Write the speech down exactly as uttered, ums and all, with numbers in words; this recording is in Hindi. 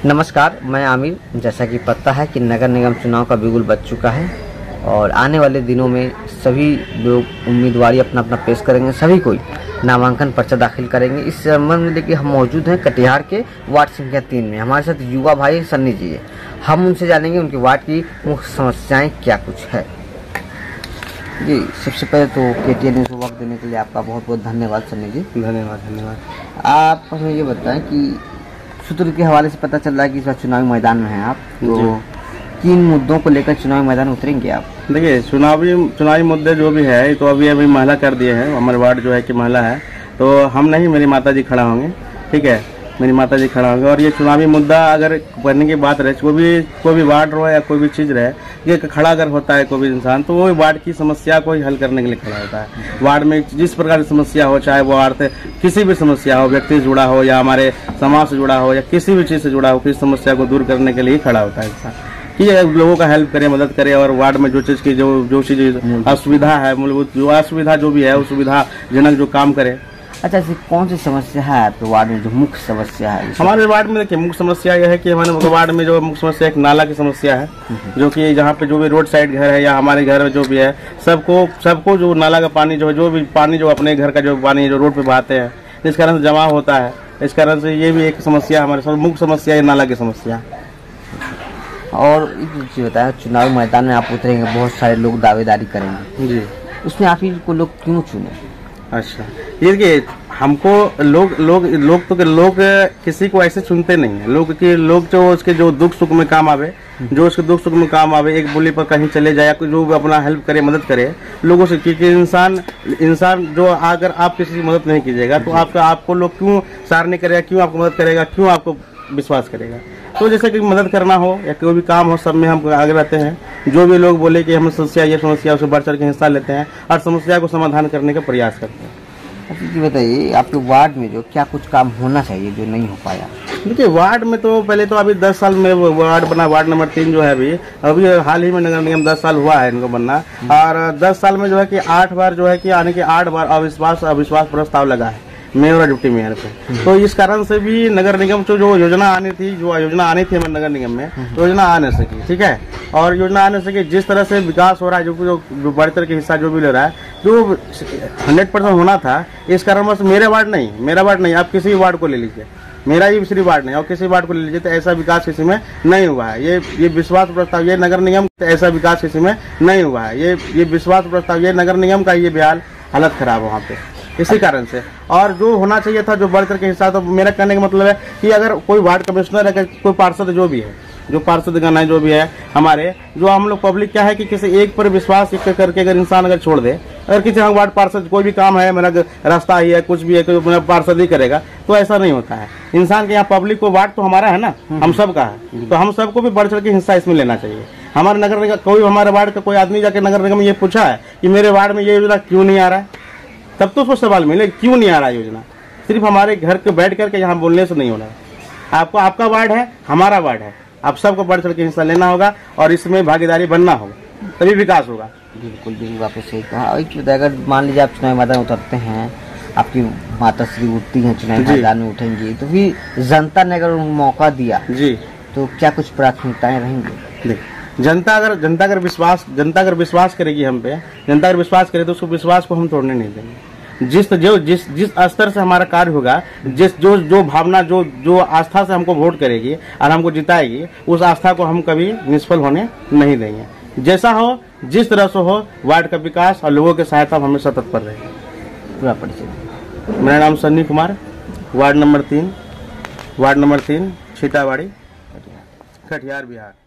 नमस्कार, मैं आमिर। जैसा कि पता है कि नगर निगम चुनाव का बिगुल बज चुका है और आने वाले दिनों में सभी लोग उम्मीदवारी अपना अपना पेश करेंगे, सभी कोई नामांकन पर्चा दाखिल करेंगे। इस संबंध में देखिए हम मौजूद हैं कटिहार के वार्ड संख्या तीन में। हमारे साथ युवा भाई सन्नी जी है, हम उनसे जानेंगे उनके वार्ड की मुख्य समस्याएं क्या कुछ है। जी, सबसे पहले तो के टी एन न्यूज़ को वक्त देने के लिए आपका बहुत बहुत धन्यवाद सन्नी जी। धन्यवाद धन्यवाद आप हमें ये बताएं कि सूत्र के हवाले से पता चल रहा है कि इस बार चुनावी मैदान में हैं आप, तो किन मुद्दों को लेकर चुनावी मैदान उतरेंगे आप? देखिए, चुनावी चुनावी मुद्दे जो भी है तो अभी अभी महिला कर दिए हैं। हमारे वार्ड जो है कि महिला है, तो हम नहीं, मेरी माता जी खड़ा होंगे। ठीक है, मेरी माता जी खड़ा होंगे। और ये चुनावी मुद्दा अगर करने की बात रहे, कोई भी कोई भी वार्ड रहे या कोई भी चीज़ रहे, ये खड़ा अगर होता है कोई भी इंसान, तो वो वार्ड की समस्या को ही हल करने के लिए खड़ा होता है। वार्ड में जिस प्रकार की समस्या हो, चाहे वो वार्ड से किसी भी समस्या हो, व्यक्ति से जुड़ा हो या हमारे समाज से जुड़ा हो या किसी भी चीज़ से जुड़ा हो, किसी समस्या को दूर करने के लिए खड़ा होता है इंसान, कि लोगों का हेल्प करे, मदद करे। और वार्ड में जो चीज़ की जो जो चीज़ असुविधा है, मूलभूत जो असुविधा जो भी है, उस सुविधाजनक जो काम करे। अच्छा, ऐसी कौन सी समस्या है आपके वार्ड में जो मुख्य समस्या है? हमारे वार्ड में देखिए मुख्य समस्या यह है कि हमारे वार्ड में जो मुख्य समस्या एक नाला की समस्या है, जो कि जहाँ पे जो भी रोड साइड घर है या हमारे घर जो भी है, सबको सबको जो नाला का पानी जो जो भी पानी जो अपने घर का जो पानी जो रोड पे बहाते हैं, इस कारण से जमा होता है। इस कारण से ये भी एक समस्या हमारे सब मुख्य समस्या है, नाला की समस्या। और एक चीज बताया, चुनाव मैदान में आप उतरेंगे, बहुत सारे लोग दावेदारी करेंगे जी, उसमें आप ही को लोग क्यों चुने? अच्छा, ये देखिए, हमको लोग लोग लोग तो लोग किसी को ऐसे चुनते नहीं है। लोग के लोग जो उसके जो दुख सुख में काम आवे, जो उसके दुख सुख में काम आवे, एक बोली पर कहीं चले जाए, जो अपना हेल्प करे, मदद करे लोगों से। क्योंकि इंसान इंसान जो अगर आप किसी की मदद नहीं कीजिएगा तो आपका आपको लोग क्यों सहारा नहीं करेगा, क्यों आपको मदद करेगा, क्यों आपको विश्वास करेगा? तो जैसे कि मदद करना हो या कोई भी काम हो, सब में हम आगे रहते हैं। जो भी लोग बोले कि हम समस्या ये समस्या, उसे बढ़ चढ़ के हिस्सा लेते हैं और समस्या को समाधान करने का प्रयास करते हैं। अच्छा जी, बताइए आपके वार्ड में जो क्या कुछ काम होना चाहिए जो नहीं हो पाया? देखिए, वार्ड में तो पहले तो अभी दस साल में वार्ड बना, वार्ड नंबर तीन जो है अभी अभी हाल ही में नगर निगम दस साल हुआ है इनको बनना। और दस साल में जो है कि आठ बार जो है कि आने के आठ बार अविश्वास अविश्वास प्रस्ताव लगा है मेयर और डिप्टी मेयर पे। तो इस कारण से भी नगर निगम को जो योजना आनी थी जो योजना आनी थी हमारे नगर निगम में, तो योजना आ नहीं सकी। ठीक है, और योजना आ नहीं सकी। जिस तरह से विकास हो रहा है, जो जो बढ़तर के हिस्सा जो भी ले रहा है, जो हंड्रेड परसेंट होना था, इस कारण बस मेरे वार्ड नहीं मेरा वार्ड नहीं आप किसी भी वार्ड को ले लीजिए, मेरा ही सिर्फ वार्ड नहीं और किसी वार्ड को ले लीजिए, तो ऐसा विकास किसी में नहीं हुआ है। ये ये विश्वास प्रस्ताव ये नगर निगम ऐसा विकास किसी में नहीं हुआ है। ये ये विश्वास प्रस्ताव ये नगर निगम का ये बेहाल हालत खराब वहाँ पे, इसी कारण से। और जो होना चाहिए था जो बढ़कर के हिस्सा, तो मेरा कहने का मतलब है कि अगर कोई वार्ड कमिश्नर है, कोई पार्षद जो भी है, जो पार्षद गण है जो भी है हमारे, जो हम लोग पब्लिक क्या है कि किसी एक पर विश्वास करके अगर इंसान अगर छोड़ दे, अगर किसी हम वार्ड पार्षद कोई भी काम है, मेरा रास्ता ही है, कुछ भी है, तो मेरा पार्षद ही करेगा, तो ऐसा नहीं होता है। इंसान के यहाँ पब्लिक को वार्ड तो हमारा है ना, हम सब का है, तो हम सबको भी बढ़ चढ़ के हिस्सा इसमें लेना चाहिए। हमारे नगर निगम कोई हमारे वार्ड का कोई आदमी जाके नगर निगम ये पूछा है कि मेरे वार्ड में ये योजना क्यों नहीं आ रहा है, तब तो उसको सवाल मिले क्यों नहीं आ रहा योजना। सिर्फ हमारे घर के बैठ करके यहाँ बोलने से नहीं होना है। आपको आपका वार्ड है, हमारा वार्ड है, आप सबको बढ़ चढ़ के हिस्सा लेना होगा और इसमें भागीदारी बनना होगा, तभी विकास होगा। बिल्कुल बिल्कुल, आपने सही कहा। अगर मान लीजिए आप चुनावी मैदान उतरते हैं, आपकी माता श्री उठती हैं चुनावी मैदान में उठेंगी, तो फिर जनता ने अगर मौका दिया जी, तो क्या कुछ प्राथमिकताएं रहेंगी? जनता अगर जनता अगर विश्वास जनता अगर विश्वास करेगी हम पे, जनता अगर विश्वास करे तो उसको विश्वास को हम तोड़ने नहीं देंगे। जिस जो जिस जिस स्तर से हमारा कार्य होगा, जिस जो जो भावना जो जो आस्था से हमको वोट करेगी और हमको जिताएगी, उस आस्था को हम कभी निष्फल होने नहीं देंगे। जैसा हो, जिस तरह से हो, वार्ड का विकास और लोगों की सहायता हम हमेशा तत्पर रहेंगे। पूरा परिचय। मेरा नाम सन्नी कुमार, वार्ड नंबर तीन वार्ड नंबर तीन छीटाबाड़ी, कटिहार बिहार।